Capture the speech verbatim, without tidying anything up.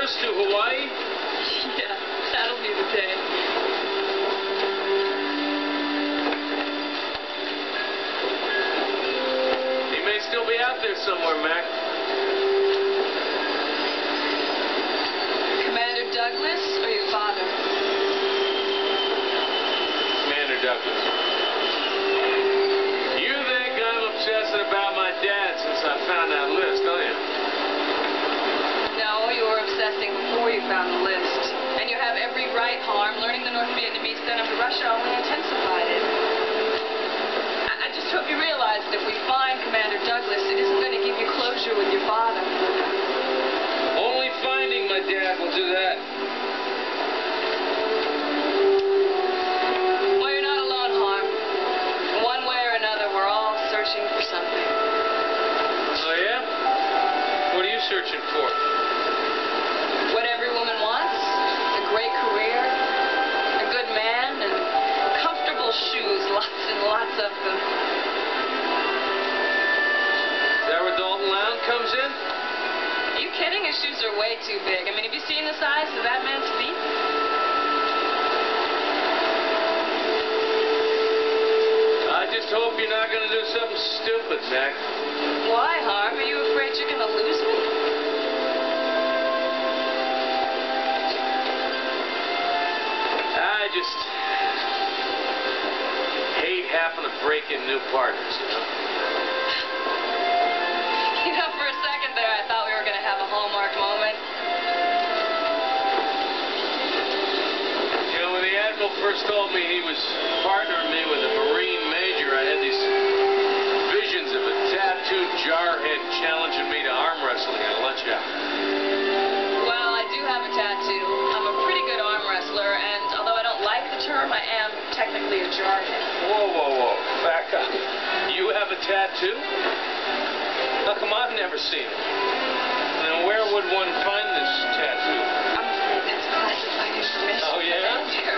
cruise to Hawaii? Yeah, that'll be the day. He may still be out there somewhere, Mac. Commander Douglas or your father? Commander Douglas. You think I'm obsessing about my dad since I found that list, don't you? No, you were obsessing before you found the list. And you have every right, Harm. Learning the North Vietnamese sent him to Russia only intensified it. I, I just hope you realize that if we find Commander Douglas, it isn't going to give you closure with your father. Only finding my dad will do that. Well, you're not alone, Harm. One way or another, we're all searching for something. Oh, yeah? What are you searching for? What every woman wants, a great career, a good man, and comfortable shoes, lots and lots of them. Is that where Dalton Lown comes in? Are you kidding? His shoes are way too big. I mean, have you seen the size of that man's feet? I just hope you're not going to do something stupid, Mac. Why, Harm? Are you afraid you're going to lose me? I just hate having to break in new partners, you know? You know, for a second there, I thought we were going to have a Hallmark moment. You know, when the Admiral first told me he was partnering me with a Marine major, I had these visions of a tattooed jarhead challenging me to arm wrestling at lunch hour. Well, I do have a tattoo. I'm a pretty good arm wrestler, and although I don't like the term, I am technically a jarhead. Whoa, whoa, whoa. Back up. You have a tattoo? How come I've never seen it? And where would one find this tattoo? I'm afraid that's classified information. Oh, yeah?